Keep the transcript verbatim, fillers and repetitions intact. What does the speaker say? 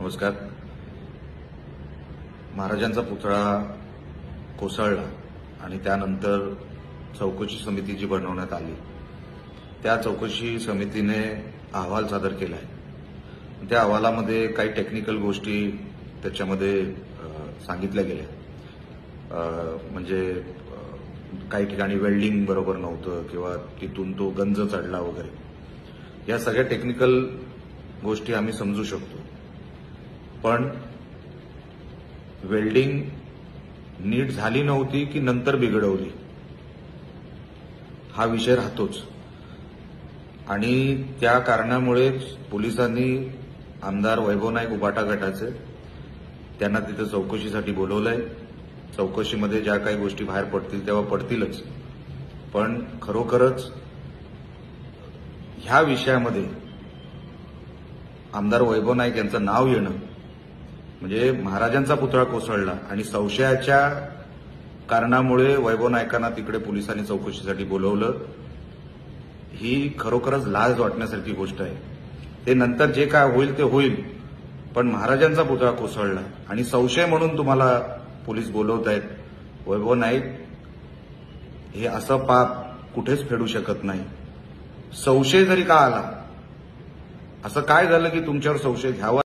नमस्कार. महाराजांचा पुतळा कोसळला आणि त्यानंतर चौकशी समिती जी बनवण्यात आली त्या चौकशी समितीने अहवाल सादर केला आहे. त्या अहवालामध्ये काही टेक्निकल गोष्टी त्याच्यामध्ये सांगितल्या गेल्या. म्हणजे काही ठिकाणी वेल्डिंग बरोबर नव्हतं किंवा तिथून तो गंज चढला वगैरे, या सगळ्या टेक्निकल गोष्टी आम्ही समजू शकतो. पण वेल्डिंग नीट झाली नव्हती की नंतर बिघडवली हा विषय राहतोच. आणि त्या कारणामुळेच पोलिसांनी आमदार वैभव नाईक उबाटा गटाचे त्यांना तिथे चौकशीसाठी बोलवलंय. चौकशीमध्ये ज्या काही गोष्टी बाहेर पडतील तेव्हा पडतीलच, पण खरोखरच ह्या विषयामध्ये आमदार वैभव नाईक यांचं नाव येणं म्हणजे महाराजांचा पुतळा कोसळला आणि संशयाच्या कारणामुळे वैभव नाईकांना तिकडे पोलिसांनी चौकशीसाठी बोलवलं, ही खरोखरच लाज वाटण्यासारखी गोष्ट आहे. ते नंतर जे काय होईल ते होईल, पण महाराजांचा पुतळा कोसळला आणि संशय म्हणून तुम्हाला पोलीस बोलवत आहेत. वैभव नाईक हे असं पाप कुठेच फेडू शकत नाही. संशय जरी का आला, असं काय झालं की तुमच्यावर संशय घ्यावा